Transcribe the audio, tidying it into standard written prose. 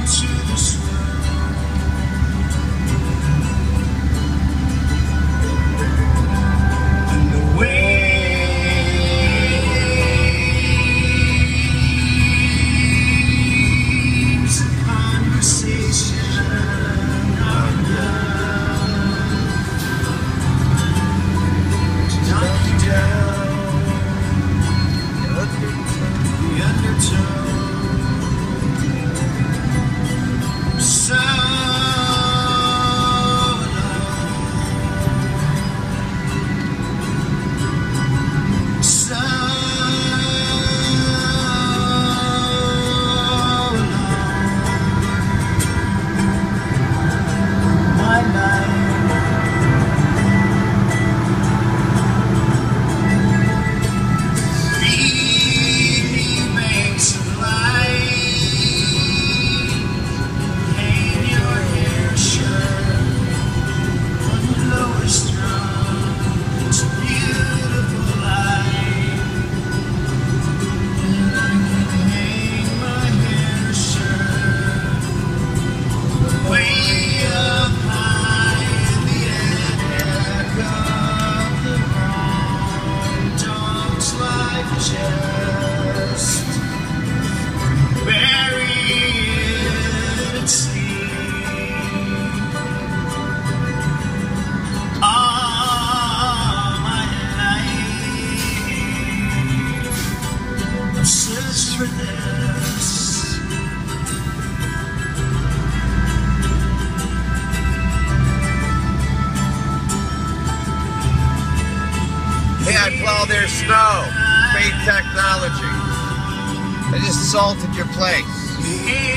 to this world. And the waves of conversation are enough to knock you down. The undertow. So long. So long. My life. Just buried at sea. All my life I've searched for this. Hey, I plow their snow. Fake technology. I just salted your place.